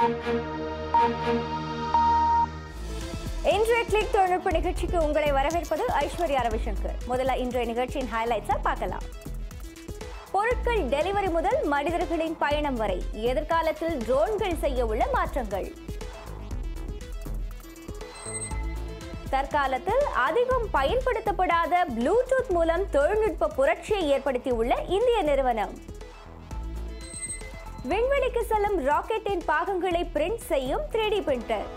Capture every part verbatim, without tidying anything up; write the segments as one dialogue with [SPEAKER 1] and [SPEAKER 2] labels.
[SPEAKER 1] இன்றைய கிளிக் தொழில்நுட்ப நிகழ்ச்சிக்கு உங்களை வரவேற்பது ஐஸ்வர்யா ரவிசங்கர். முதல்ல இன்றைய நிகழ்ச்சியின் ஹைலைட்ஸை பார்க்கலாம். பொருட்கள் டெலிவரி முதல் மனிதர்களின் பயணம் வரை எதிர்காலத்தில் ட்ரோன்கள் செய்ய உள்ள மாற்றங்கள். தற்காலத்தில் அதிகம் பயன்படுத்தப்படாத ப்ளூடூத் மூலம் தொழில்நுட்ப புரட்சியை ஏற்படுத்தியுள்ள இந்திய நிறுவனம். விண்வெளிக்கு செல்லும் ராக்கெட்டின் பாகங்களை பிரிண்ட் செய்யும் த்ரீ டி பிரிண்டர்.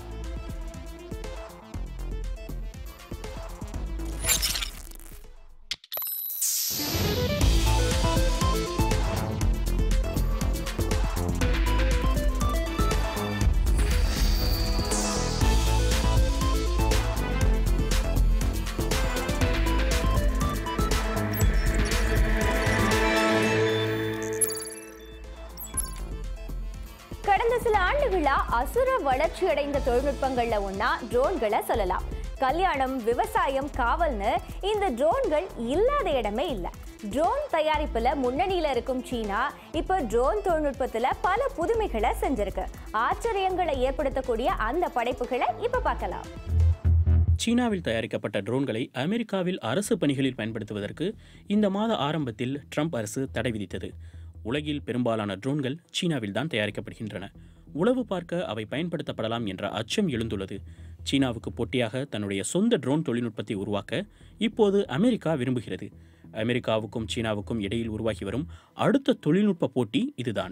[SPEAKER 1] கடந்த சில ஆண்டுகளா அசுர வளர்ச்சி அடைந்த தொழில்நுட்பங்கள்ல ஒன்னா ட்ரோன்களை சொல்லலாம். கல்யாணம், விவசாயம், காவல்னு இந்த ட்ரோன்கள் இல்லாத இடமே இல்லை. ட்ரோன் தயாரிப்புல முன்னணியில இருக்கும் சீனா இப்ப ட்ரோன் தொழில்நுட்பத்துல பல புதுமைகளை செஞ்சிருக்கு. ஆச்சரியங்களை ஏற்படுத்தக்கூடிய அந்த படைப்புகளை இப்ப பார்க்கலாம்.
[SPEAKER 2] சீனாவில் தயாரிக்கப்பட்ட ட்ரோன்களை அமெரிக்காவில் அரசு பணிகளில் பயன்படுத்துவதற்கு இந்த மாத ஆரம்பத்தில் ட்ரம்ப் அரசு தடை விதித்தது. உலகில் பெரும்பாலான ட்ரோன்கள் சீனாவில் தான் தயாரிக்கப்படுகின்றன. உளவு பார்க்க அவை பயன்படுத்தப்படலாம் என்ற அச்சம் எழுந்துள்ளது. சீனாவுக்கு போட்டியாக தன்னுடைய சொந்த ட்ரோன் தொழில்நுட்பத்தை உருவாக்க இப்போது அமெரிக்கா விரும்புகிறது. அமெரிக்காவுக்கும் சீனாவுக்கும் இடையில் உருவாகி வரும் அடுத்த தொழில்நுட்ப போட்டி இதுதான்.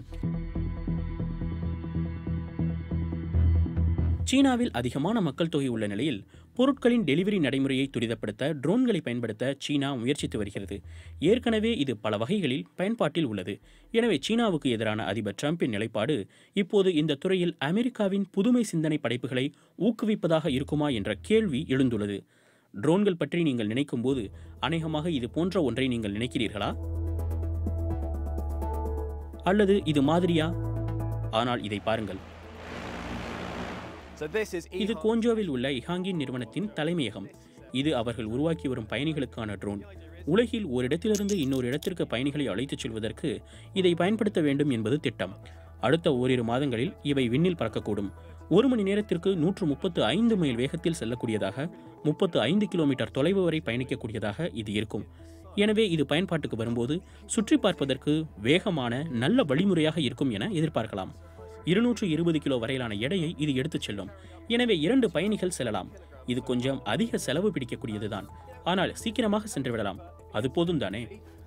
[SPEAKER 2] சீனாவில் அதிகமான மக்கள் தொகை உள்ள நிலையில் பொருட்களின் டெலிவரி நடைமுறையை துரிதப்படுத்த ட்ரோன்களை பயன்படுத்த சீனா முயற்சித்து வருகிறது. ஏற்கனவே இது பல வகைகளில் பயன்பாட்டில் உள்ளது. எனவே சீனாவுக்கு எதிரான அதிபர் ட்ரம்பின் நிலைப்பாடு இப்போது இந்த துறையில் அமெரிக்காவின் புதுமை சிந்தனை படைப்புகளை ஊக்குவிப்பதாக இருக்குமா என்ற கேள்வி எழுந்துள்ளது. ட்ரோன்கள் பற்றி நீங்கள் நினைக்கும் போது அநேகமாக இது போன்ற ஒன்றை நீங்கள் நினைக்கிறீர்களா? அல்லது இது மாதிரியா? ஆனால் இதை பாருங்கள். இது கோஞ்சோவில் உள்ள இஹாங்கின் நிறுவனத்தின் தலைமையகம். இது அவர்கள் உருவாக்கி வரும் பயணிகளுக்கான ட்ரோன். உலகில் ஒரு இடத்திலிருந்து இன்னொரு இடத்திற்கு பயணிகளை அழைத்துச் செல்வதற்கு இதை பயன்படுத்த வேண்டும் என்பது திட்டம். அடுத்த ஓரிரு மாதங்களில் இவை விண்ணில் பறக்கக்கூடும். ஒரு மணி நேரத்திற்கு நூற்று முப்பத்து ஐந்து மைல் வேகத்தில் செல்லக்கூடியதாக, முப்பத்து ஐந்து கிலோமீட்டர் தொலைவு வரை பயணிக்கக்கூடியதாக இது இருக்கும். எனவே இது பயன்பாட்டுக்கு வரும்போது சுற்றி பார்ப்பதற்கு வேகமான நல்ல வழிமுறையாக இருக்கும் என எதிர்பார்க்கலாம். இருநூற்று இருபது கிலோ வரையிலான எடையை இது எடுத்துச் செல்லும். எனவே இரண்டு பயணிகள் செல்லலாம். இது கொஞ்சம் அதிக செலவு பிடிக்கக்கூடியதுதான், ஆனால் சீக்கிரமாக சென்று விடலாம். அது போதும் தானே?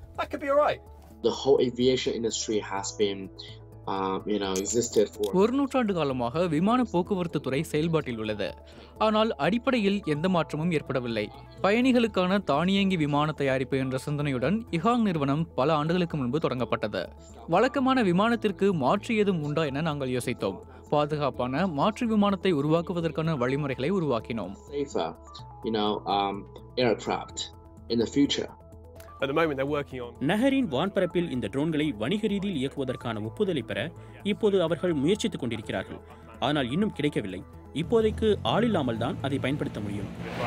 [SPEAKER 3] ஒரு நூற்றாண்டு காலமாக விமான போக்குவரத்து துறை செயல்பாட்டில் உள்ளது. ஆனால் அடிப்படையில் எந்த மாற்றமும் ஏற்படவில்லை. பயணிகளுக்கான தானியங்கி விமான தயாரிப்பு என்ற சிந்தனையுடன் இஹாங் நிறுவனம் பல ஆண்டுகளுக்கு முன்பு தொடங்கப்பட்டது. வழக்கமான விமானத்திற்கு மாற்று ஏதும் உண்டா என நாங்கள் யோசித்தோம். பாதுகாப்பான மாற்று விமானத்தை உருவாக்குவதற்கான வழிமுறைகளை உருவாக்கினோம்.
[SPEAKER 2] நகரின் வான்பரப்பில் இந்த ட்ரோன்களை வணிக ரீதியில் இயக்குவதற்கான ஒப்புதலை பெற இப்போது அவர்கள் முயற்சித்துக் கொண்டிருக்கிறார்கள். ஆனால் இன்னும் கிடைக்கவில்லை. இப்போதைக்கு ஆளில்லாமல் தான் அதை பயன்படுத்த முடியும்.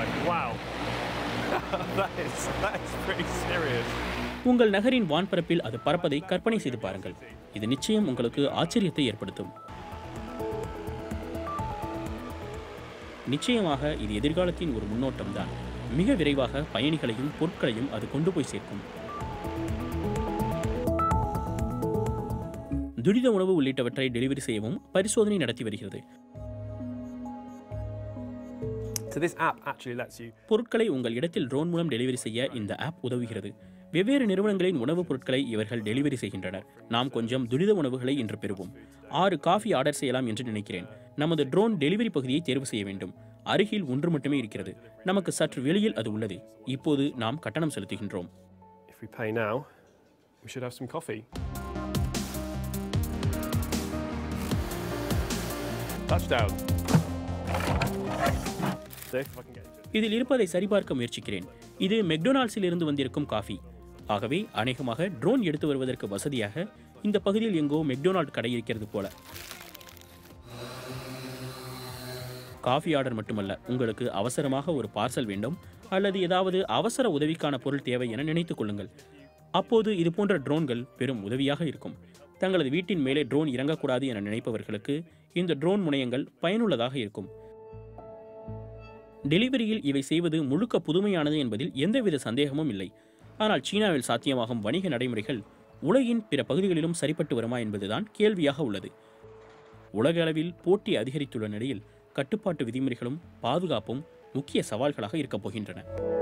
[SPEAKER 2] உங்கள் நகரின் வான்பரப்பில் அது பறப்பதை கற்பனை செய்து பாருங்கள். இது நிச்சயம் உங்களுக்கு ஆச்சரியத்தை ஏற்படுத்தும். நிச்சயமாக இது எதிர்காலத்தின் ஒரு முன்னோட்டம் தான். மிக விரைவாக பயணிகளையும் பொருட்களையும் அது கொண்டு போய் சேர்க்கும். துரித உணவு உள்ளிட்டவற்றை டெலிவரி செய்யவும் பரிசோதனை நடத்தி வருகிறது. பொருட்களை உங்கள் இடத்தில் ட்ரோன் மூலம் டெலிவரி செய்ய இந்த ஆப் உதவுகிறது. வெவ்வேறு நிறுவனங்களின் உணவுப் பொருட்களை இவர்கள் டெலிவரி செய்கின்றனர். நாம் கொஞ்சம் துரித உணவுகளை இன்று பெறுவோம். ஆறு காஃபி ஆர்டர் செய்யலாம் என்று நினைக்கிறேன். நமது ட்ரோன் டெலிவரி பகுதியை தேர்வு செய்ய வேண்டும். அருகில் ஒன்று மட்டுமே இருக்கிறது. நமக்கு சற்று வெளியில் அது உள்ளது. இப்போது நாம் கட்டணம் செலுத்துகின்றோம். இதில் இருப்பதை சரிபார்க்க முயற்சிக்கிறேன். இது மெக்டொனால்ட்ஸில் இருந்து வந்திருக்கும் காஃபி. ஆகவே அநேகமாக ட்ரோன் எடுத்து வருவதற்கு வசதியாக இந்த பகுதியில் எங்கோ மெக்டொனால்ட் கடை இருக்கிறது போல. காஃபி ஆர்டர் மட்டுமல்ல, உங்களுக்கு அவசரமாக ஒரு பார்சல் வேண்டும் அல்லது ஏதாவது அவசர உதவிக்கான பொருள் தேவை என நினைத்துக் கொள்ளுங்கள். அப்போது இது போன்ற ட்ரோன்கள் பெரும் உதவியாக இருக்கும். தங்களது வீட்டின் மேலே ட்ரோன் இறங்கக்கூடாது என நினைப்பவர்களுக்கு இந்த ட்ரோன் முனையங்கள் பயனுள்ளதாக இருக்கும். டெலிவரியில் இவை செய்வது முழுக்க புதுமையானது என்பதில் எந்தவித சந்தேகமும் இல்லை. ஆனால் சீனாவில் சாத்தியமாகும் வணிக நடைமுறைகள் உலகின் பிற பகுதிகளிலும் சரிப்பட்டு வருமா என்பதுதான் கேள்வியாக உள்ளது. உலக அளவில் போட்டி அதிகரித்துள்ள நிலையில் கட்டுப்பாட்டு விதிமுறைகளும் பாதுகாப்பும் முக்கிய சவால்களாக இருக்கப் போகின்றன.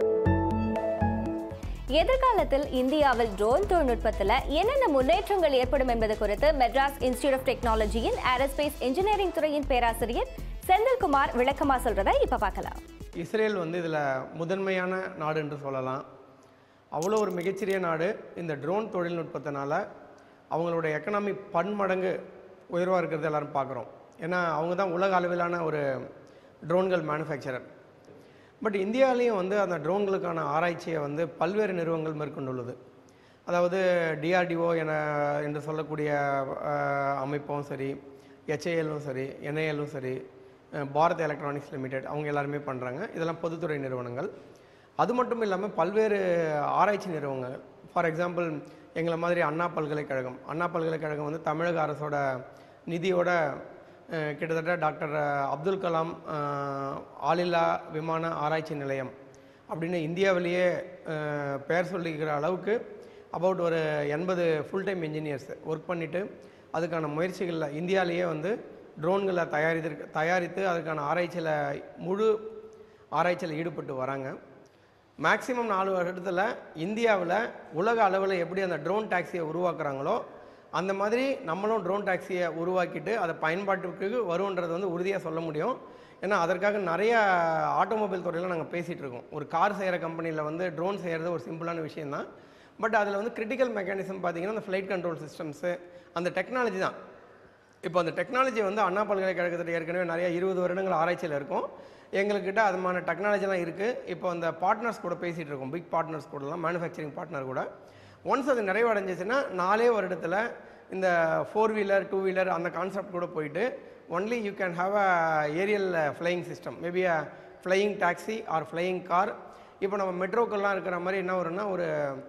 [SPEAKER 1] எதிர்காலத்தில் இந்தியாவில் ட்ரோன் தொழில்நுட்பத்தில் என்னென்ன முன்னேற்றங்கள் ஏற்படும் என்பது குறித்து மெட்ராஸ் இன்ஸ்டிடியூட் ஆஃப் டெக்னாலஜியின் ஏரோஸ்பேஸ் இன்ஜினியரிங் துறையின் பேராசிரியர் செந்தில்குமார் விளக்கமா சொல்றதை இப்ப பார்க்கலாம்.
[SPEAKER 4] இஸ்ரேல் வந்து இதில் முதன்மையான நாடு என்று சொல்லலாம். அவ்வளோ ஒரு மிகச்சிறிய நாடு. இந்த ட்ரோன் தொழில்நுட்பத்தினால அவங்களோட எக்கனாமி பன்மடங்கு உயர்வாக இருக்கிறது எல்லாரும் பார்க்குறோம். ஏன்னா அவங்க தான் உலக அளவிலான ஒரு ட்ரோன்கள் மேனுஃபேக்சரர். பட் இந்தியாவிலையும் வந்து அந்த ட்ரோன்களுக்கான ஆராய்ச்சியை வந்து பல்வேறு நிறுவனங்கள் மேற்கொண்டுள்ளது. அதாவது டிஆர்டிஓ என என்று சொல்லக்கூடிய அமைப்பும் சரி, ஹெச்ஏஎல்லும் சரி, என்ஐஎல்லும் சரி, பாரத் எலக்ட்ரானிக்ஸ் லிமிடெட் அவங்க எல்லாருமே பண்ணுறாங்க. இதெல்லாம் பொதுத்துறை நிறுவனங்கள். அது மட்டும் இல்லாமல் பல்வேறு ஆராய்ச்சி நிறுவனங்கள். ஃபார் எக்ஸாம்பிள் எங்களை மாதிரி அண்ணா பல்கலைக்கழகம் அண்ணா பல்கலைக்கழகம் வந்து தமிழக அரசோட நிதியோட கிட்டத்தட்ட டாக்டர் அப்துல் கலாம் ஆளில்லா விமான ஆராய்ச்சி நிலையம் அப்படின்னு இந்தியாவிலேயே பெயர் சொல்லிக்கிற அளவுக்கு அபவுட் ஒரு எண்பது ஃபுல் டைம் இன்ஜினியர்ஸ் ஒர்க் பண்ணிவிட்டு அதுக்கான முயற்சிகளில் இந்தியாவிலேயே வந்து ட்ரோன்களை தயாரித்து தயாரித்து அதுக்கான ஆராய்ச்சியில் முழு ஆராய்ச்சியில் ஈடுபட்டு வராங்க. மேக்ஸிமம் நாலு வருடத்தில் இந்தியாவில் உலக அளவில் எப்படி அந்த ட்ரோன் டாக்ஸியை உருவாக்குறாங்களோ அந்த மாதிரி நம்மளும் ட்ரோன் டாக்ஸியை உருவாக்கிட்டு அதை பயன்பாட்டுக்கு வரும்ன்றது வந்து உறுதியாக சொல்ல முடியும். ஏன்னா அதற்காக நிறைய ஆட்டோமொபைல் துறையில் நாங்கள் பேசிகிட்டு இருக்கோம். ஒரு கார் செய்கிற கம்பெனியில் வந்து ட்ரோன் செய்கிறது ஒரு சிம்பிளான விஷயந்தான். பட் அதில் வந்து கிரிட்டிக்கல் மெக்கானிசம் பார்த்திங்கன்னா அந்த ஃப்ளைட் கண்ட்ரோல் சிஸ்டம்ஸு அந்த டெக்னாலஜி தான். இப்போ அந்த டெக்னாலஜி வந்து அண்ணா பல்கலைக்கழகத்தில் ஏற்கனவே நிறைய இருபது வருடங்கள் ஆராய்ச்சியில் இருக்கும். எங்கள்கிட்ட அதுமான டெக்னாலஜிலாம் இருக்குது. இப்போ அந்த பார்ட்னர்ஸ் கூட பேசிகிட்டு இருக்கோம், பிக் பார்ட்னர்ஸ் கூடலாம், மேனுஃபேக்சரிங் பார்ட்னர் கூட. ஒன்ஸ் அது நிறைவடைஞ்சிச்சுன்னா நாலே வருடத்தில் இந்த ஃபோர் வீலர் டூ வீலர் அந்த கான்செப்ட் கூட போயிட்டு only you can have a aerial flying system, maybe a flying taxi or flying car. இப்போ நம்ம மெட்ரோக்கெல்லாம் இருக்கிற மாதிரி என்ன வரும்னா ஒரு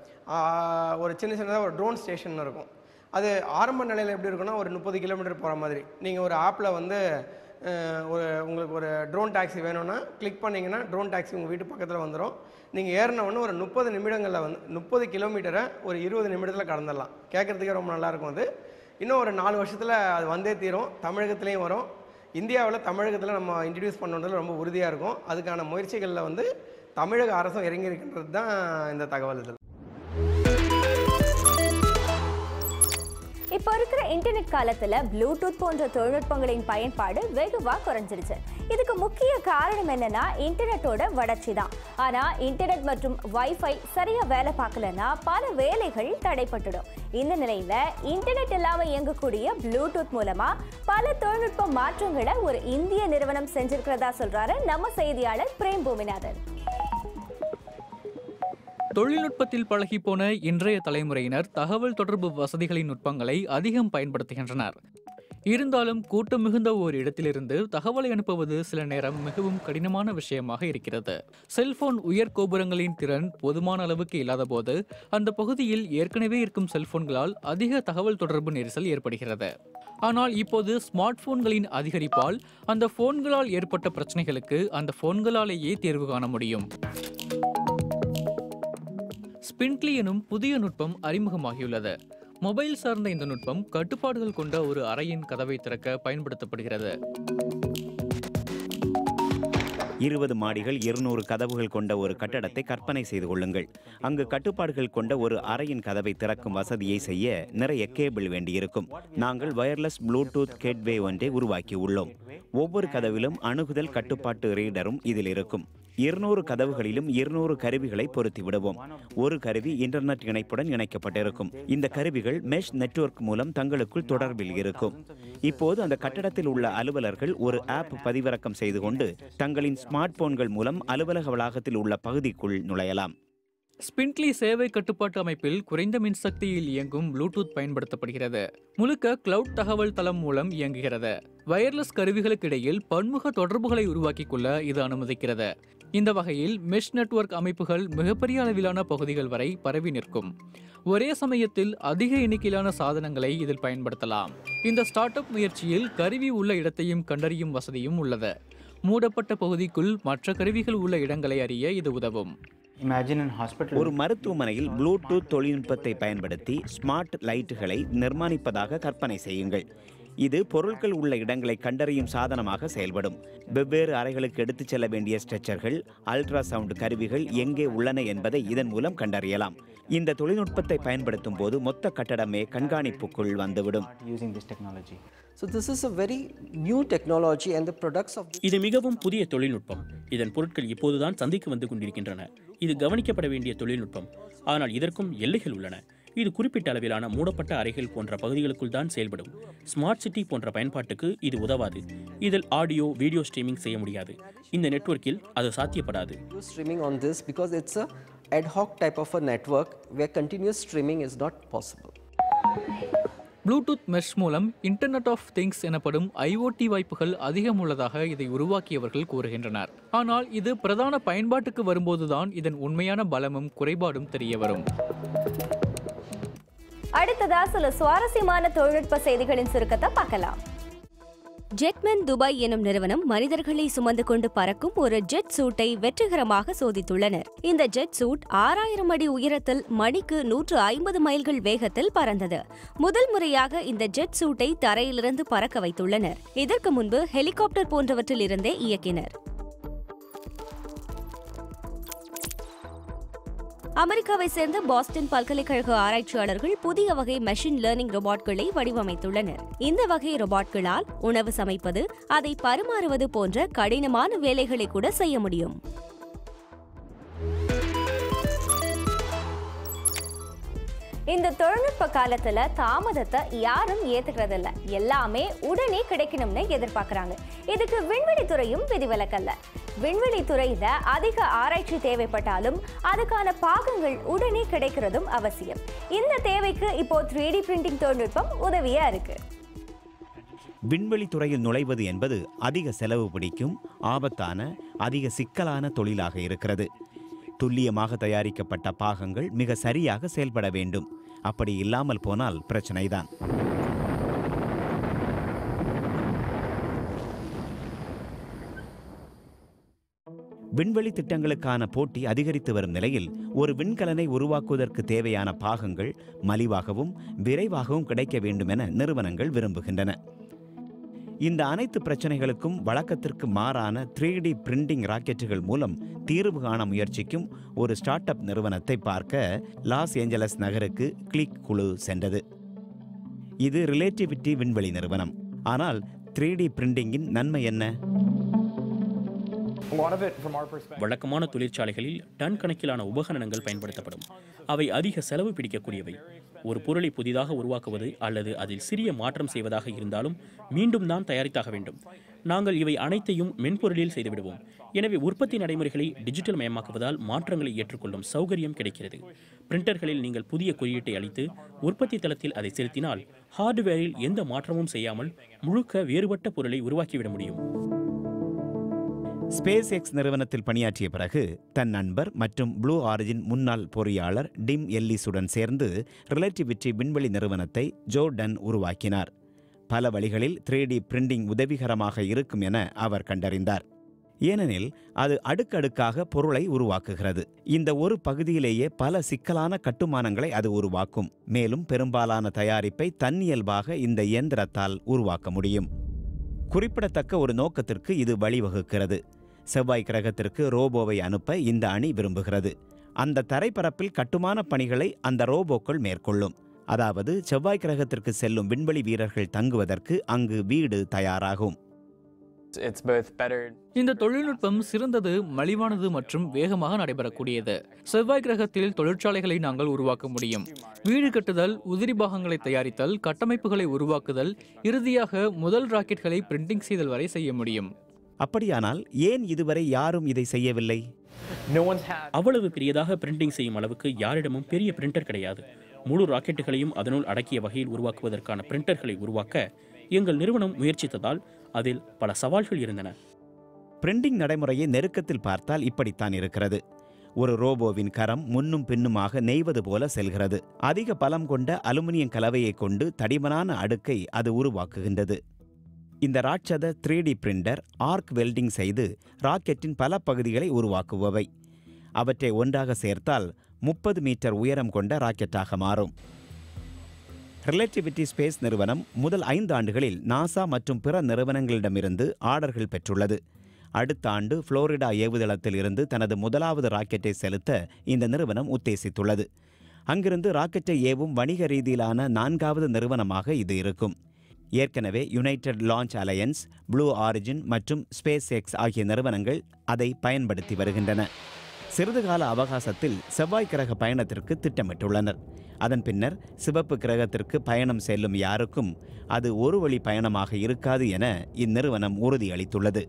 [SPEAKER 4] ஒரு சின்ன சின்னதாக ஒரு ட்ரோன் ஸ்டேஷன் இருக்கும். அது ஆரம்ப நிலையில் எப்படி இருக்குன்னா ஒரு முப்பது கிலோமீட்டர் போகிற மாதிரி. நீங்கள் ஒரு ஆப்பில் வந்து ஒரு உங்களுக்கு ஒரு ட்ரோன் டாக்ஸி வேணும்னா கிளிக் பண்ணிங்கன்னா ட்ரோன் டாக்ஸி உங்கள் வீட்டு பக்கத்தில் வந்துடும். நீங்கள் ஏறினவொன்னு ஒரு முப்பது நிமிடங்களில் வந்து முப்பது கிலோமீட்டரை ஒரு இருபது நிமிடத்தில் கடந்துடலாம். கேட்குறதுக்கே ரொம்ப நல்லாயிருக்கும். அது இன்னும் ஒரு நாலு வருஷத்தில் அது வந்தே தீரும். தமிழகத்துலேயும் வரும். இந்தியாவில் தமிழகத்தில் நம்ம இன்ட்ரடியூஸ் பண்ணுறது ரொம்ப உறுதியாக இருக்கும். அதுக்கான முயற்சிகளில் வந்து தமிழக அரசும் இறங்கி இருக்கின்றது தான் இந்த தகவல். இதில்
[SPEAKER 1] இப்போ இருக்கிற இன்டர்நெட் காலத்துல ப்ளூடூத் போன்ற தொழில்நுட்பங்களின் பயன்பாடு வெகுவா குறைஞ்சிருச்சு. இதுக்கு முக்கிய காரணம் என்னன்னா இன்டர்நெட்டோட வளர்ச்சி தான். ஆனா இன்டர்நெட் மற்றும் வைஃபை சரியா வேலை பார்க்கலன்னா பல வேலைகள் தடைப்பட்டுடும். இந்த நிலையில இன்டர்நெட் இல்லாம இயங்கக்கூடிய ப்ளூடூத் மூலமா பல தொழில்நுட்ப மாற்றங்களை ஒரு இந்திய நிறுவனம் செஞ்சிருக்கிறதா சொல்றாரு நம்ம செய்தியாளர் பிரேம் பூமிநாதன்.
[SPEAKER 3] தொழில்நுட்பத்தில் பழகி போன இன்றைய தலைமுறையினர் தகவல் தொடர்பு வசதிகளின் நுட்பங்களை அதிகம் பயன்படுத்துகின்றனர். இருந்தாலும் கூட்டம் மிகுந்த ஒரு இடத்திலிருந்து தகவலை அனுப்புவது சில நேரம் மிகவும் கடினமான விஷயமாக இருக்கிறது. செல்போன் உயர் கோபுரங்களின் திறன் போதுமான அளவுக்கு இல்லாத போது அந்த பகுதியில் ஏற்கனவே இருக்கும் செல்போன்களால் அதிக தகவல் தொடர்பு நெரிசல் ஏற்படுகிறது. ஆனால் இப்போது ஸ்மார்ட் போன்களின் அதிகரிப்பால் அந்த போன்களால் ஏற்பட்ட பிரச்சனைகளுக்கு அந்த போன்களாலேயே தீர்வு காண முடியும். ஸ்பின்ட்லி எனும் புதிய நுட்பம் அறிமுகமாகியுள்ளது. மொபைல் சார்ந்த இந்த நுட்பம் கட்டுப்பாடுகள் கொண்ட ஒரு அறையின் கதவை திறக்க பயன்படுத்தப்படுகிறது.
[SPEAKER 5] இருபது மாடிகள் இருநூறு கதவுகள் கொண்ட ஒரு கட்டடத்தை கற்பனை செய்து கொள்ளுங்கள். அங்கு கட்டுப்பாடுகள் கொண்ட ஒரு அறையின் கதவை திறக்கும் வசதியை செய்ய நிறைய கேபிள் வேண்டியிருக்கும். நாங்கள் வயர்லெஸ் ப்ளூடூத் கேட்வே ஒன்றை உருவாக்கி உள்ளோம். ஒவ்வொரு கதவிலும் அணுகுதல் கட்டுப்பாட்டு ரீடரும் இதில் இருக்கும். இருநூறு கதவுகளிலும் இருநூறு கருவிகளை பொருத்தி விடுவோம். ஒரு கருவி இன்டர்நெட் இணைப்புடன் இணைக்கப்பட்டிருக்கும். இந்த கருவிகள் மெஷ் நெட்வொர்க் மூலம் தங்களுக்குள் தொடர்பில் இருக்கும். இப்போது அந்த கட்டடத்தில் உள்ள அலுவலர்கள் ஒரு ஆப் பதிவிறக்கம் செய்து கொண்டு தங்களின் ஸ்மார்ட் போன்கள் மூலம் அலுவலக வளாகத்தில் உள்ள பகுதிக்குள் நுழையலாம்.
[SPEAKER 3] ஸ்பின்ட்லி சேவை கட்டுப்பாட்டு அமைப்பில் குறைந்த மின்சக்தியில் இயங்கும் ப்ளூடூத் பயன்படுத்தப்படுகிறது. முழுக்க கிளவுட் தகவல் தளம் மூலம் இயங்குகிறது. வயர்லெஸ் கருவிகளுக்கு இடையில் பன்முக தொடர்புகளை உருவாக்கிக் கொள்ள இது அனுமதிக்கிறது. இந்த வகையில் மெஷ் நெட்வொர்க் அமைப்புகள் மிகப்பெரிய அளவிலான பகுதிகள் வரை பரவி நிற்கும். ஒரே சமயத்தில் அதிக எண்ணிக்கையிலான சாதனங்களை இதில் பயன்படுத்தலாம். இந்த ஸ்டார்ட் அப் முயற்சியில் கருவி உள்ள இடத்தையும் கண்டறியும் வசதியும் உள்ளது. மூடப்பட்ட பகுதிக்குள் மற்ற கருவிகள் உள்ள இடங்களை அறிய இது உதவும்.
[SPEAKER 5] ஒரு மருத்துவமனையில் ப்ளூடூத் தொழில்நுட்பத்தை பயன்படுத்தி ஸ்மார்ட் லைட்டுகளை நிர்மாணிப்பதாக கற்பனை செய்யுங்கள். இது பொருட்கள் உள்ள இடங்களை கண்டறியும் சாதனமாக செயல்படும். வெவ்வேறு அறைகளுக்கு எடுத்துச் செல்ல வேண்டிய ஸ்ட்ரெச்சர்கள், அல்ட்ராசவுண்ட் கருவிகள் எங்கே உள்ளன என்பதை இதன் மூலம் கண்டறியலாம். இந்த தொழில்நுட்பத்தை பயன்படுத்தும் போது மொத்த கட்டடமே கண்காணிப்புக்குள் வந்துவிடும்.
[SPEAKER 2] இது மிகவும் புதிய தொழில்நுட்பம். இதன் பொருட்கள் இப்போதுதான் சந்தைக்கு வந்து கொண்டிருக்கின்றன. இது கவனிக்கப்பட வேண்டிய தொழில்நுட்பம். ஆனால் இதற்கும் எல்லைகள் உள்ளன. இது குறிப்பிட்ட அளவிலான மூடப்பட்ட அறைகள் போன்ற பகுதிகளுக்குள் தான் செயல்படும். ஸ்மார்ட் சிட்டி போன்ற பயன்பாட்டுக்கு இது உதவாது. இதில் ஆடியோ, வீடியோ ஸ்ட்ரீமிங் செய்ய முடியாது. இந்த நெட்வொர்க்கில் அது சாத்தியப்படாது.
[SPEAKER 6] ad hoc type of a network where continuous streaming is not possible.
[SPEAKER 3] Bluetooth mesh மூலம் இன்டர்நெட் ஆஃப் திங்ஸ் எனப்படும் ஐஓடி வாய்ப்புகள் அதிகம் உள்ளதாக இதை உருவாக்கியவர்கள் கூறுகின்றனர். ஆனால் இது பிரதான பயன்பாட்டுக்கு வரும்போதுதான் இதன் உண்மையான பலமும் குறைபாடும் தெரிய வரும்.
[SPEAKER 1] அடுத்ததா சில சுவாரஸ்யமான தொழில்நுட்ப செய்திகளின் சுருக்கத்தை பார்க்கலாம். ஜெட்மென் துபாய் எனும் நிறுவனம் மனிதர்களை சுமந்து கொண்டு பறக்கும் ஒரு ஜெட் சூட்டை வெற்றிகரமாக சோதித்துள்ளனர். இந்த ஜெட் சூட் ஆறாயிரம் அடி உயரத்தில் மணிக்கு நூற்று ஐம்பது மைல்கள் வேகத்தில் பறந்தது. முதல் முறையாக இந்த ஜெட் சூட்டை தரையிலிருந்து பறக்க வைத்துள்ளனர். இதற்கு முன்பு ஹெலிகாப்டர் போன்றவற்றில் இருந்தே இயக்கினர். அமெரிக்காவை சேர்ந்த பாஸ்டன் பல்கலைக்கழக ஆராய்ச்சியாளர்கள் புதிய வகை மெஷின் லேர்னிங் ரோபாட்களை வடிவமைத்துள்ளனர். இந்த வகை ரோபாட்களால் உணவு சமைப்பது, அதை பரிமாறுவது போன்ற கடினமான வேலைகளை கூட செய்ய முடியும். இந்த தொழில்நுட்ப காலத்துல தாமதத்தை யாரும் ஏத்துக்கிறதில்ல. எல்லாமே உடனே கிடைக்கணும்னு எதிர்பார்க்கறாங்க. இதுக்கு விண்வெளித்துறையும் விதிவிலக்கல்ல. விண்வெளித்துறையில அதிக ஆராய்ச்சி தேவைப்பட்டாலும் அதுக்கான பாகங்கள் உடனே கிடைக்கிறதும் அவசியம். இந்த தேவைக்கு இப்போ த்ரீ டி பிரிண்டிங் தொழில்நுட்பம் உதவியா இருக்கு.
[SPEAKER 5] விண்வெளித்துறையில் நுழைவது என்பது அதிக செலவு பிடிக்கும், ஆபத்தான, அதிக சிக்கலான தொழிலாக இருக்கிறது. துல்லியமாக தயாரிக்கப்பட்ட பாகங்கள் மிக சரியாக செயல்பட வேண்டும். அப்படி இல்லாமல் போனால் பிரச்சனைதான். விண்வெளி திட்டங்களுக்கான போட்டி அதிகரித்து வரும் நிலையில் ஒரு விண்கலனை உருவாக்குவதற்கு தேவையான பாகங்கள் மலிவாகவும் விரைவாகவும் கிடைக்க வேண்டும் என நிறுவனங்கள் விரும்புகின்றன. இந்த அனைத்து பிரச்சனைகளுக்கும் வழக்கத்திற்கு மாறான த்ரீ டி பிரிண்டிங் ராக்கெட்டுகள் மூலம் தீர்வு காண முயற்சிக்கும் ஒரு ஸ்டார்ட் அப் நிறுவனத்தை பார்க்க லாஸ் ஏஞ்சலஸ் நகருக்கு கிளிக் குழு சென்றது. இது ரிலேட்டிவிட்டி விண்வெளி நிறுவனம். ஆனால் த்ரீ டி பிரிண்டிங்கின் நன்மை என்ன?
[SPEAKER 2] வழக்கமான தொழிற்சாலைகளில் டன் கணக்கிலான உபகரணங்கள் பயன்படுத்தப்படும். அவை அதிக செலவு பிடிக்கக்கூடியவை. ஒரு பொருளை புதிதாக உருவாக்குவது அல்லது அதில் சிறிய மாற்றம் செய்வதாக இருந்தாலும் மீண்டும் தான் தயாரித்தாக வேண்டும். நாங்கள் இவை அனைத்தையும் மென்பொருளில் செய்துவிடுவோம். எனவே உற்பத்தி நடைமுறைகளை டிஜிட்டல் மயமாக்குவதால் மாற்றங்களை ஏற்றுக்கொள்ளும் சௌகரியம் கிடைக்கிறது. பிரிண்டர்களில் நீங்கள் புதிய குறியீட்டை அளித்து உற்பத்தி தளத்தில் அதை செலுத்தினால் ஹார்ட்வேரில் எந்த மாற்றமும் செய்யாமல் முழுக்க வேறுபட்ட பொருளை உருவாக்கிவிட முடியும்.
[SPEAKER 5] ஸ்பேஸ் எக்ஸ் நிறுவனத்தில் பணியாற்றிய பிறகு தன் நண்பர் மற்றும் ப்ளூ ஆரிஜின் முன்னாள் பொறியாளர் டிம் எல்லிஸுடன் சேர்ந்து ரிலேட்டிவிட்டி விண்வெளி நிறுவனத்தை ஜோ டன் உருவாக்கினார். பல வழிகளில் த்ரீ டி பிரிண்டிங் உதவிகரமாக இருக்கும் என அவர் கண்டறிந்தார். ஏனெனில் அது அடுக்கடுக்காக பொருளை உருவாக்குகிறது. இந்த ஒரு பகுதியிலேயே பல சிக்கலான கட்டுமானங்களை அது உருவாக்கும். மேலும் பெரும்பாலான தயாரிப்பை தன்னியல்பாக இந்த இயந்திரத்தால் உருவாக்க முடியும். குறிப்பிடத்தக்க ஒரு நோக்கத்திற்கு இது வழிவகுக்கிறது. செவ்வாய் கிரகத்திற்கு ரோபோவை அனுப்ப இந்த அணி விரும்புகிறது. அந்த தரைப்பரப்பில் கட்டுமான பணிகளை அந்த ரோபோக்கள் மேற்கொள்ளும். அதாவது செவ்வாய் கிரகத்திற்கு செல்லும் விண்வெளி வீரர்கள் தங்குவதற்கு அங்கு வீடு தயாராகும்.
[SPEAKER 3] இந்த தொழில்நுட்பம் சிறந்தது, மலிவானது மற்றும் வேகமாக நடைபெறக்கூடியது. செவ்வாய் கிரகத்தில் தொழிற்சாலைகளை நாங்கள் உருவாக்க முடியும். வீடு கட்டுதல், உதிரி பாகங்களை தயாரித்தல், கட்டமைப்புகளை உருவாக்குதல், இறுதியாக முதல் ராக்கெட்களை பிரிண்டிங் செய்தல் வரை செய்ய முடியும்.
[SPEAKER 5] அப்படியானால் ஏன் இதுவரை யாரும் இதை செய்யவில்லை?
[SPEAKER 2] அவ்வளவு பெரியதாக பிரிண்டிங் செய்யும் அளவுக்கு யாரிடமும் பெரிய பிரிண்டர் கிடையாது. முழு ராக்கெட்டுகளையும் அதனுள் அடக்கிய வகையில் உருவாக்குவதற்கான பிரிண்டர்களை உருவாக்க எங்கள் நிறுவனம் முயற்சித்ததால் அதில் பல சவால்கள் இருந்தன.
[SPEAKER 5] பிரிண்டிங் நடைமுறையை நெருக்கத்தில் பார்த்தால் இப்படித்தான் இருக்கிறது. ஒரு ரோபோவின் கரம் முன்னும் பின்னுமாக நெய்வது போல செல்கிறது. அதிக பலம் கொண்ட அலுமினியம் கலவையை கொண்டு தடிமனான அடுக்கை அது உருவாக்குகின்றது. இந்த ராட்சத three D printer arc welding செய்து ராக்கெட்டின் பல பகுதிகளை உருவாக்குபவை. அவற்றை ஒன்றாக சேர்த்தால் முப்பது மீட்டர் உயரம் கொண்ட ராக்கெட்டாக மாறும். ரிலேட்டிவிட்டி ஸ்பேஸ் நிறுவனம் முதல் ஐந்து ஆண்டுகளில் நாசா மற்றும் பிற நிறுவனங்களிடமிருந்து ஆர்டர்கள் பெற்றுள்ளது. அடுத்த ஆண்டு புளோரிடா ஏவுதளத்தில் இருந்து தனது முதலாவது ராக்கெட்டை செலுத்த இந்த நிறுவனம் உத்தேசித்துள்ளது. அங்கிருந்து ராக்கெட்டை ஏவும் வணிக ரீதியிலான நான்காவது நிறுவனமாக இது இருக்கும். ஏற்கனவே United Launch Alliance, Blue Origin மற்றும் ஸ்பேஸ் எக்ஸ் ஆகிய நிறுவனங்கள் அதை பயன்படுத்தி வருகின்றன. சிறிதுகால அவகாசத்தில் செவ்வாய் கிரக பயணத்திற்கு திட்டமிட்டுள்ளனர். அதன் பின்னர் சிவப்பு கிரகத்திற்கு பயணம் செல்லும் யாருக்கும் அது ஒரு வழி பயணமாக இருக்காது என இந்நிறுவனம் உறுதியளித்துள்ளது.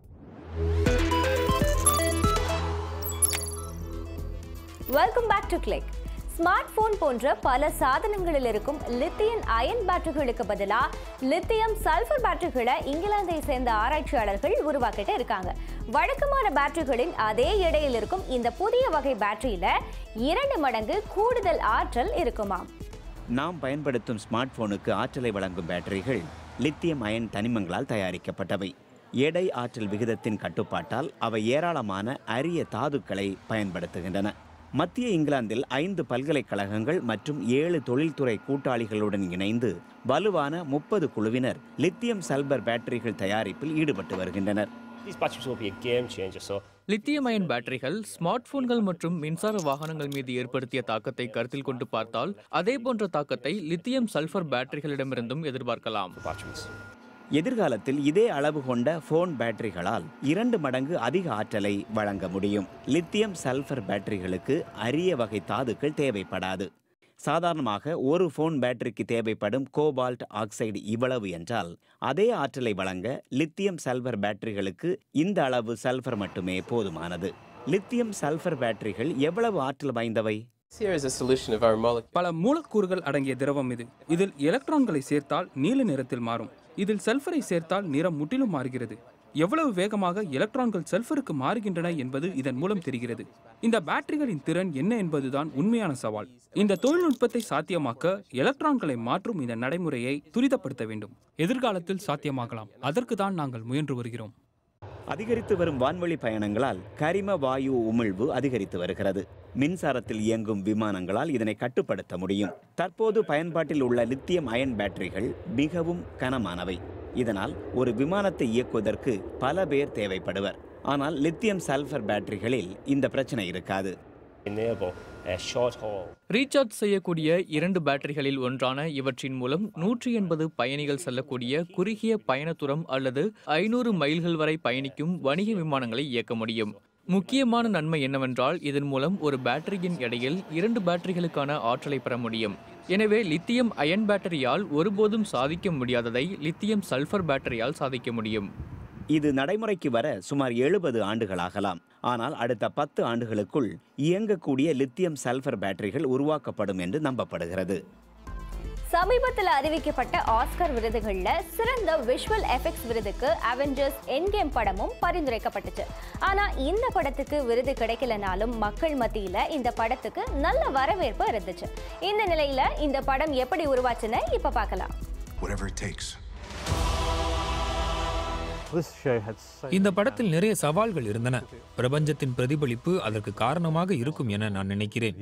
[SPEAKER 1] Welcome back to click. Smart phone போன்ற பல சாதனங்களில் இருக்கும் லித்தியம் அயன் பேட்டரிகளுக்கு பதிலாக லித்தியம் சல்ஃபர் பேட்டரிகளை இங்கிலாந்தை சேர்ந்த ஆராய்ச்சியாளர்கள் உருவாக்கிட்டு இருக்காங்க. வழக்கமான பேட்டரிகளின் அதே எடையில் இருக்கும் இந்த புதிய வகை பேட்டரியில இரண்டு மடங்கு கூடுதல் ஆற்றல் இருக்குமாம்.
[SPEAKER 5] நாம் பயன்படுத்தும் ஸ்மார்ட் போனுக்கு ஆற்றலை வழங்கும் பேட்டரிகள் லித்தியம் அயன் தனிமங்களால் தயாரிக்கப்பட்டவை. எடை ஆற்றல் விகிதத்தின் கட்டுப்பாட்டால் அவை ஏராளமான அரிய தாதுக்களை பயன்படுத்துகின்றன. மத்திய இங்கிலாந்தில் ஐந்து பல்கலைக்கழகங்கள் மற்றும் ஏழு தொழில்துறை கூட்டாளிகளுடன் இணைந்து வலுவான முப்பது குழுவினர் லித்தியம் சல்பர் பேட்டரிகள் தயாரிப்பில் ஈடுபட்டு வருகின்றனர்.
[SPEAKER 3] லித்தியம் அயன் பேட்டரிகள் ஸ்மார்ட் போன்கள் மற்றும் மின்சார வாகனங்கள் மீது ஏற்படுத்திய தாக்கத்தை கருத்தில் கொண்டு பார்த்தால் அதே போன்ற தாக்கத்தை லித்தியம் சல்ஃபர் பேட்டரிகளிடமிருந்தும் எதிர்பார்க்கலாம்.
[SPEAKER 5] எதிர்காலத்தில் இதே அளவு கொண்ட போன் பேட்டரிகளால் இரண்டு மடங்கு அதிக ஆற்றலை வழங்க முடியும். லித்தியம் சல்ஃபர் பேட்டரிகளுக்கு அரிய வகை தாதுக்கள் தேவைப்படாது. சாதாரணமாக ஒரு போன் பேட்டரிக்கு தேவைப்படும் கோபால்ட் ஆக்சைடு இவ்வளவு என்றால் அதே ஆற்றலை வழங்க லித்தியம் சல்ஃபர் பேட்டரிகளுக்கு இந்த அளவு சல்ஃபர் மட்டுமே போதுமானது. லித்தியம் சல்ஃபர் பேட்டரிகள் எவ்வளவு ஆற்றல் வாய்ந்தவை?
[SPEAKER 7] பல மூலக்கூறுகள் அடங்கிய திரவம் இது. இதில் எலக்ட்ரான்களை சேர்த்தால் நீல நிறத்தில் மாறும். இதில் சல்ஃபரை சேர்த்தால் நிறம் முற்றிலும் மாறுகிறது. எவ்வளவு வேகமாக எலக்ட்ரான்கள் சல்ஃபருக்கு மாறுகின்றன என்பது இதன் மூலம் தெரிகிறது. இந்த பேட்டரிகளின் திறன் என்ன என்பதுதான் உண்மையான சவால். இந்த தொழில்நுட்பத்தை சாத்தியமாக்க எலக்ட்ரான்களை மாற்றும் இந்த நடைமுறையை துரிதப்படுத்த வேண்டும். எதிர்காலத்தில் சாத்தியமாகலாம். அதற்கு தான் நாங்கள் முயன்று வருகிறோம்.
[SPEAKER 5] அதிகரித்து வரும் வான்வழி பயணங்களால் கரிம வாயு உமிழ்வு அதிகரித்து வருகிறது. மின்சாரத்தில் இயங்கும் விமானங்களால் இதனை கட்டுப்படுத்த முடியும். தற்போது பயன்பாட்டில் உள்ள லித்தியம் அயன் பேட்டரிகள் மிகவும் கனமானவை. இதனால் ஒரு விமானத்தை இயக்குவதற்கு பல பேர் தேவைப்படுவர். ஆனால் லித்தியம் சல்ஃபர் பேட்டரிகளில் இந்த பிரச்சனை இருக்காது.
[SPEAKER 3] ரீசார்ஜ் செய்யக்கூடிய இரண்டு பேட்டரிகளில் ஒன்றான இவற்றின் மூலம் நூற்றி எண்பது பயணிகள் செல்லக்கூடிய குறுகிய பயணத்துரம் அல்லது ஐநூறு மைல்கள் வரை பயணிக்கும் வணிக விமானங்களை இயக்க முடியும். முக்கியமான நன்மை என்னவென்றால் இதன் மூலம் ஒரு பேட்டரியின் எடையில் இரண்டு பேட்டரிகளுக்கான ஆற்றலை பெற முடியும். எனவே லித்தியம் அயன் பேட்டரியால் ஒருபோதும் சாதிக்க முடியாததை லித்தியம் சல்ஃபர் பேட்டரியால் சாதிக்க முடியும்.
[SPEAKER 5] இது நடைமுறைக்கு வர சுமார் எழுபது ஆண்டுகளாகலாம். ஆனால் அடுத்த பத்து ஆண்டுகளுக்குள் இயங்கக்கூடிய லித்தியம் சல்ஃபர் பேட்டரிகள் உருவாக்கப்படும் என்று நம்பப்படுகிறது.
[SPEAKER 1] சமீபத்தில் அறிவிக்கப்பட்ட ஆஸ்கர் விருதுகள்ல சிறந்த விஷுவல் எஃபெக்ட்ஸ் விருதுக்கு அவெஞ்சர்ஸ் எண்ட்கேம் படமும் பரிந்துரைக்கப்பட்டுச்சு. ஆனா இந்த படத்துக்கு விருது கிடைக்கலனாலும் மக்கள் மத்தியில இந்த படத்துக்கு நல்ல வரவேற்பு இருந்துச்சு. இந்த நிலையில இந்த படம் எப்படி உருவாச்சுன்னு இப்ப பார்க்கலாம்.
[SPEAKER 8] இந்த படத்தில் நிறைய சவால்கள் இருந்தன. பிரபஞ்சத்தின் பிரதிபலிப்பு அதற்கு காரணமாக இருக்கும் என நான் நினைக்கிறேன்.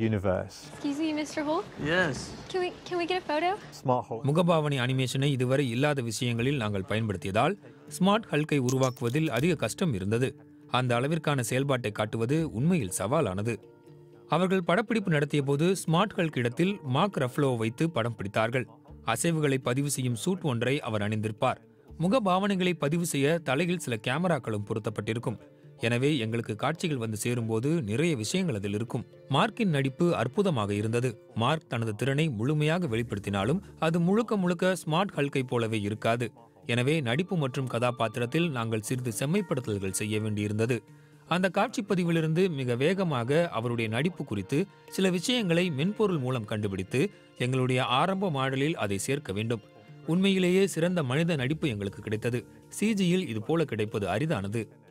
[SPEAKER 8] முகபாவனை அனிமேஷனை இதுவரை இல்லாத விஷயங்களில் நாங்கள் பயன்படுத்தியதால் ஸ்மார்ட் ஹல்கை உருவாக்குவதில் அதிக கஷ்டம் இருந்தது. அந்த அளவிற்கான செயல்பாட்டை காட்டுவது உண்மையில் சவாலானது. அவர்கள் படப்பிடிப்பு நடத்திய போது ஸ்மார்ட் ஹல்க் இடத்தில் மார்க் ரஃப்லோ வைத்து படம் பிடித்தார்கள். அசைவுகளை பதிவு செய்யும் சூட் ஒன்றை அவர் அணிந்திருப்பார். முகபாவனைகளை பதிவு செய்ய தலையில் சில கேமராக்களும் பொருத்தப்பட்டிருக்கும். எனவே எங்களுக்கு காட்சிகள் வந்து சேரும்போது நிறைய விஷயங்கள் அதில் இருக்கும். மார்க்கின் நடிப்பு அற்புதமாக இருந்தது. மார்க் தனது திறனை முழுமையாக வெளிப்படுத்தினாலும் அது முழுக்க முழுக்க ஸ்மார்ட் ஹல்கை போலவே இருக்காது. எனவே நடிப்பு மற்றும் கதாபாத்திரத்தில் நாங்கள் சிறிது செம்மைப்படுத்தல்கள் செய்ய வேண்டியிருந்தது. அந்த காட்சி பதிவிலிருந்து மிக வேகமாக அவருடைய நடிப்பு குறித்து சில விஷயங்களை மென்பொருள் மூலம் கண்டுபிடித்து எங்களுடைய ஆரம்ப மாடலில் அதை சேர்க்க வேண்டும். உண்மையிலேயே சிறந்த மனித நடிப்பு எங்களுக்கு கிடைத்தது. சிஜியில் இது போல கிடைப்பது அரிதானது.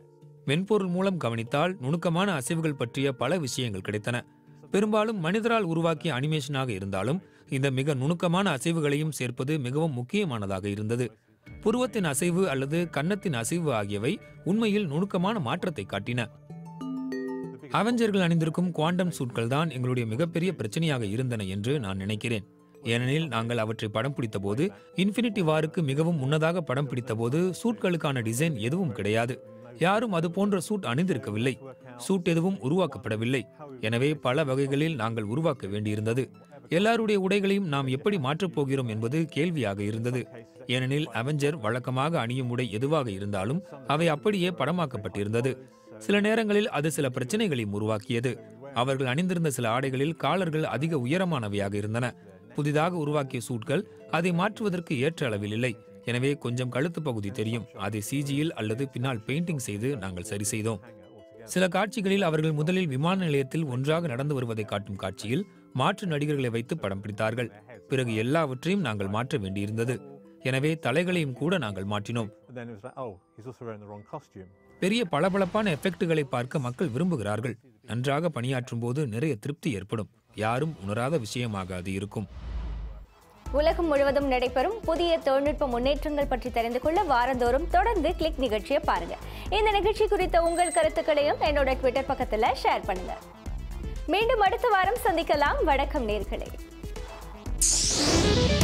[SPEAKER 8] மென்பொருள் மூலம் கவனித்தால் நுணுக்கமான அசைவுகள் பற்றிய பல விஷயங்கள் கிடைத்தன. பெரும்பாலும் மனிதரால் உருவாக்கிய அனிமேஷனாக இருந்தாலும் இந்த மிக நுணுக்கமான அசைவுகளையும் சேர்ப்பது மிகவும் முக்கியமானதாக இருந்தது. புருவத்தின் அசைவு அல்லது கன்னத்தின் அசைவு ஆகியவை உண்மையில் நுணுக்கமான மாற்றத்தை காட்டின. அவெஞ்சர்கள் அணிந்திருக்கும் குவாண்டம் சூட்கள் தான் எங்களுடைய மிகப்பெரிய பிரச்சனையாக இருந்தன என்று நான் நினைக்கிறேன். ஏனெனில் நாங்கள் அவற்றை படம் பிடித்த போது, இன்ஃபினிட்டி வாருக்கு மிகவும் முன்னதாக படம் பிடித்த போது சூட்களுக்கான டிசைன் எதுவும் கிடையாது. யாரும் அது போன்ற சூட் அணிந்திருக்கவில்லை. சூட் எதுவும் உருவாக்கப்படவில்லை. எனவே பல வகைகளில் நாங்கள் உருவாக்க வேண்டியிருந்தது. எல்லாருடைய உடைகளையும் நாம் எப்படி மாற்றப் போகிறோம் என்பது கேள்வியாக இருந்தது. ஏனெனில் அவெஞ்சர் வழக்கமாக அணியும் உடை எதுவாக இருந்தாலும் அவை அப்படியே படமாக்கப்பட்டிருந்தது. சில நேரங்களில் அது சில பிரச்சனைகளையும் உருவாக்கியது. அவர்கள் அணிந்திருந்த சில ஆடைகளில் காலர்கள் அதிக உயரமானவையாக இருந்தன. புதிதாக உருவாக்கிய சூட்கள் அதை மாற்றுவதற்கு ஏற்ற அளவில் இல்லை. எனவே கொஞ்சம் கழுத்து பகுதி தெரியும். அதை சிஜியில் அல்லது பின்னால் பெயிண்டிங் செய்து நாங்கள் சரி செய்தோம். சில காட்சிகளில் அவர்கள் முதலில் விமான நிலையத்தில் ஒன்றாக நடந்து வருவதை காட்டும் காட்சியில் மாற்று நடிகர்களை வைத்து படம் பிடித்தார்கள். பிறகு எல்லாவற்றையும் நாங்கள் மாற்ற வேண்டியிருந்தது. எனவே தலைகளையும் கூட நாங்கள் மாற்றினோம். பெரிய பளபளப்பான எஃபெக்டுகளை பார்க்க மக்கள் விரும்புகிறார்கள். நன்றாக பணியாற்றும் போது நிறைய திருப்தி ஏற்படும். யாரும் உணராத விஷயமாக அது இருக்கும்.
[SPEAKER 1] உலகம் முழுவதும் நடைபெறும் புதிய தொழில்நுட்ப முன்னேற்றங்கள் பற்றி தெரிந்து கொள்ள வாரந்தோறும் தொடர்ந்து கிளிக் நிகழ்ச்சியை பாருங்க. இந்த நிகழ்ச்சி குறித்த உங்கள் கருத்துக்களையும் என்னோட ட்விட்டர் பக்கத்துல ஷேர் பண்ணுங்க. மீண்டும் அடுத்த வாரம் சந்திக்கலாம். வணக்கம் நேர்களே.